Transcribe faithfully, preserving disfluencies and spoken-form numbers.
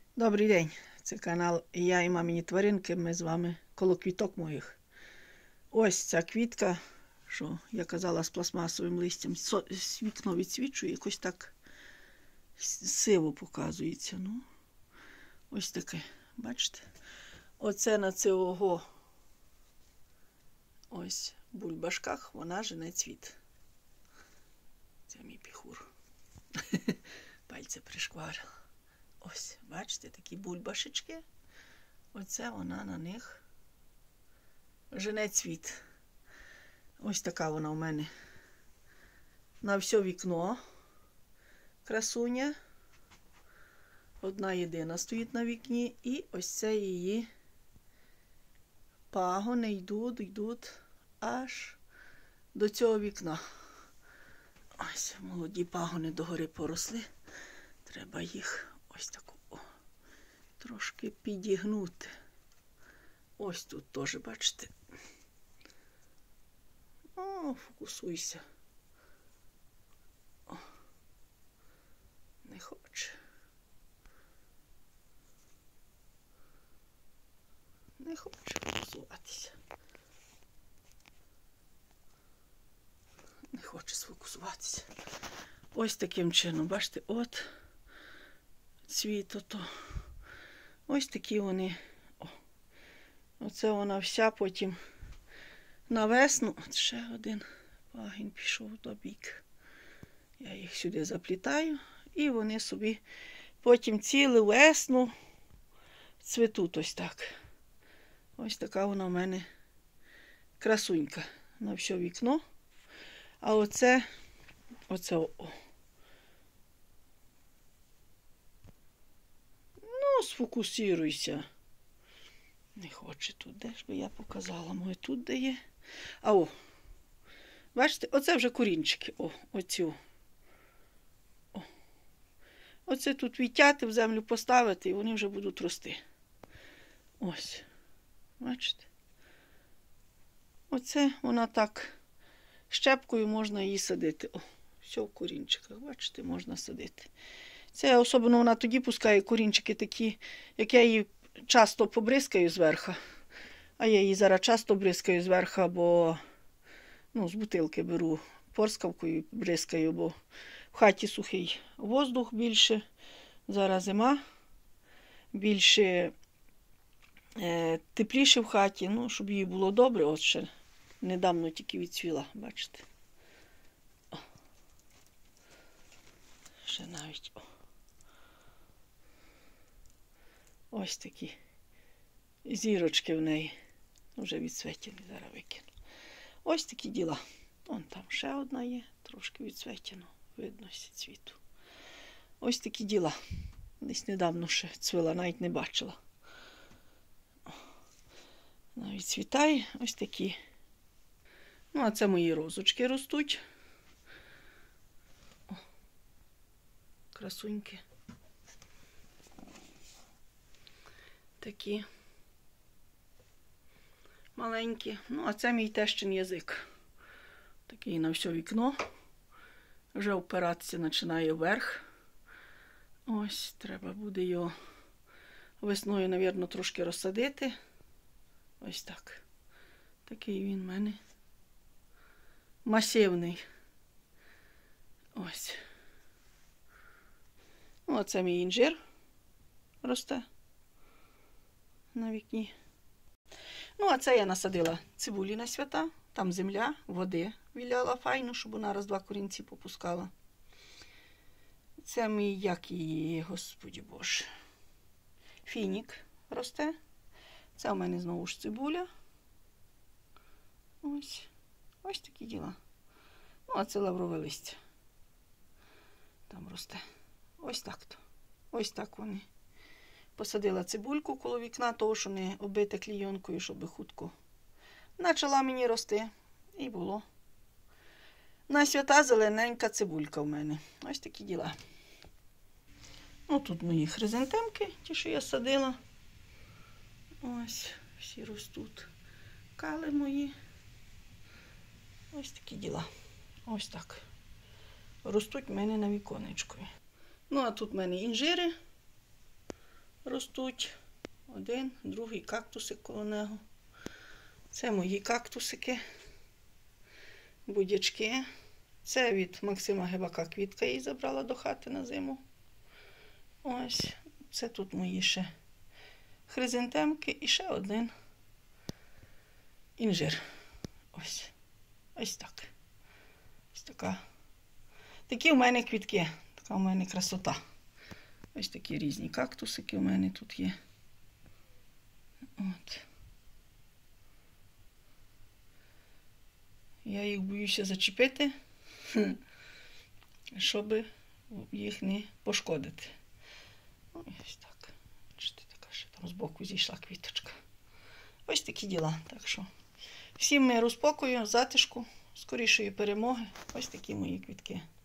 Добрий день, це канал Я і мамині тваринки, ми з вами коло квіток моїх. Ось ця квітка, що я казала з пластмасовим листям, вікно відсвічує, якось так сиво показується. Ну, ось таке, бачите? Оце на цього ось бульбашках вона жене цвіт. Це мій піхур. Пальці пришкварила. Ось, бачите, такі бульбашечки. Оце вона на них жене цвіт. Ось така вона у мене. На все вікно красуня. Одна єдина стоїть на вікні. І ось це її пагони йдуть, йдуть аж до цього вікна. Ось, молоді пагони догори поросли. Треба їх ось таку о, трошки підігнути. Ось тут теж, бачите. О, фокусуйся. О, не хоче. Не хоче фокусуватися. Не хоче сфокусуватися. Ось таким чином, бачите, от цвіт ото. Ось такі вони. О, оце вона вся потім на весну. От ще один пагін пішов до бік. Я їх сюди заплітаю. І вони собі потім цілу весну цвітуть ось так. Ось така вона в мене красунька на все вікно. А оце, оце, о. Ну, сфокусируйся. Не хоче тут, де ж би я показала, моє тут де є. А о, бачите, оце вже корінчики, о, оцю. О. Оце тут відтяти, в землю поставити, і вони вже будуть рости. Ось, бачите. Оце вона так, щепкою можна її садити. О, все в корінчиках, бачите, можна садити. Це особливо вона тоді пускає корінчики такі, як я її часто побризкаю зверху. А я її зараз часто бризкаю зверху, бо ну, з бутилки беру порскавкою, бризкаю, бо в хаті сухий воздух більше. Зараз зима. Більше е, тепліше в хаті, ну, щоб їй було добре. От ще недавно тільки відцвіла, бачите. О. Ще навіть, о. Ось такі зірочки в неї. Вже відцвітені, зараз викину. Ось такі діла. Вон там ще одна є, трошки відцвітено. Видно цвіту. Ось такі діла. Десь недавно ще цвіла, навіть не бачила. Навіть цвітає. Ось такі. Ну, а це мої розочки ростуть. О, красуньки. Такі маленькі. Ну, а це мій тещин язик. Такий на все вікно. Вже опиратися починає вверх. Ось, треба буде його весною, мабуть, трошки розсадити. Ось так. Такий він в мене масивний. Ось. Оце мій інжир росте на вікні. Ну, а це я насадила цибулі на свята. Там земля, води віляла файно, щоб вона раз-два корінці попускала. Це мій, як її, господі боже, фінік росте. Це у мене знову ж цибуля. Ось. Ось такі діла. Ну, а це лаврове листя. Там росте. Ось так-то. Ось так вони. Посадила цибульку коло вікна, того, що не оббите клійонкою, щоб хутко почала мені рости. І було. На свята зелененька цибулька в мене. Ось такі діла. Ну, тут мої хризантемки, ті, що я садила. Ось, всі ростуть. Кали мої. Ось такі діла. Ось так. Ростуть в мене на віконечку. Ну, а тут в мене інжири ростуть. Один, другий кактусик коло нього. Це мої кактусики, будячки. Це від Максима Гибака квітка її забрала до хати на зиму. Ось, це тут мої ще хризантемки і ще один інжир. Ось, ось так. Ось така. Такі у мене квітки, така у мене красота. Ось такі різні кактусики у мене тут є. От. Я їх боюся зачепити, щоб їх не пошкодити. Ось так. Бачите, така ще там збоку зійшла квіточка. Ось такі діла. Так що всім миру, спокою, затишку, скорішої перемоги. Ось такі мої квітки.